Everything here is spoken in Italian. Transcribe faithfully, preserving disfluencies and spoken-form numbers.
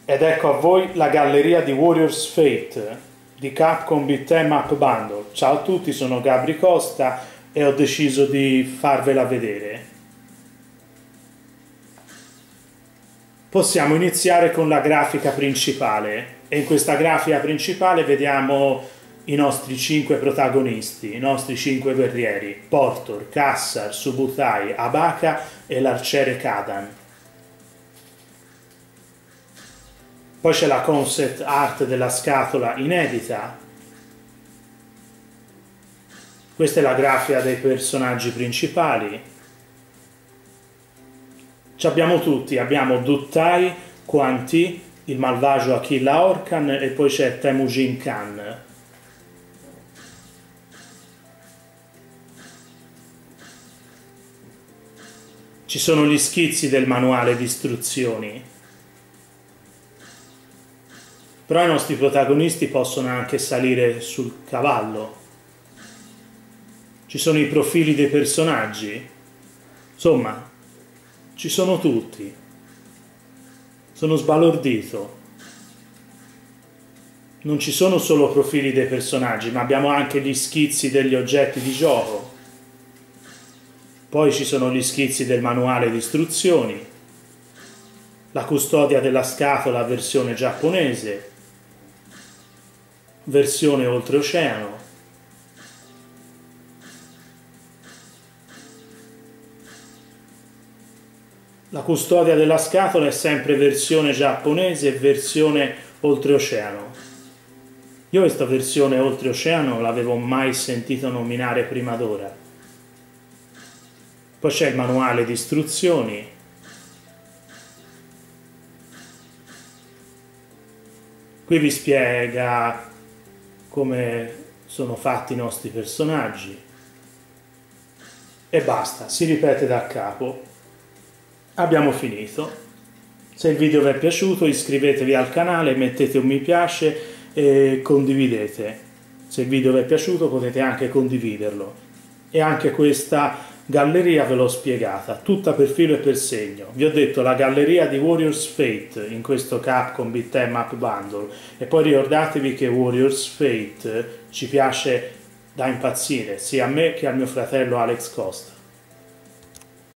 Ed ecco a voi la galleria di Warriors Fate di Capcom Beat'em Up Bundle. Ciao a tutti, sono Gabri Costa e ho deciso di farvela vedere. Possiamo iniziare con la grafica principale e in questa grafica principale vediamo i nostri cinque protagonisti, i nostri cinque guerrieri: Portor, Kassar, Subutai, Abaka e l'arciere Kadan. Poi c'è la concept art della scatola inedita. Questa è la grafica dei personaggi principali. Ci abbiamo tutti, abbiamo Duttai, Quan Ti, il malvagio Akilla Orkan e poi c'è Temujin Khan. Ci sono gli schizzi del manuale di istruzioni. Però i nostri protagonisti possono anche salire sul cavallo. Ci sono i profili dei personaggi. Insomma, ci sono tutti. Sono sbalordito. Non ci sono solo profili dei personaggi, ma abbiamo anche gli schizzi degli oggetti di gioco. Poi ci sono gli schizzi del manuale di istruzioni, la custodia della scatola versione giapponese, versione oltreoceano, la custodia della scatola è sempre versione giapponese e versione oltreoceano. Io questa versione oltreoceano non l'avevo mai sentito nominare prima d'ora. Poi c'è il manuale di istruzioni, qui vi spiega come sono fatti i nostri personaggi e basta, si ripete da capo. Abbiamo finito. Se il video vi è piaciuto iscrivetevi al canale, mettete un mi piace e condividete. Se il video vi è piaciuto potete anche condividerlo. E anche questa galleria ve l'ho spiegata, tutta per filo e per segno. Vi ho detto la galleria di Warriors Fate in questo Capcom Beat'em Up Bundle. E poi ricordatevi che Warriors Fate ci piace da impazzire, sia a me che al mio fratello Alex Costa.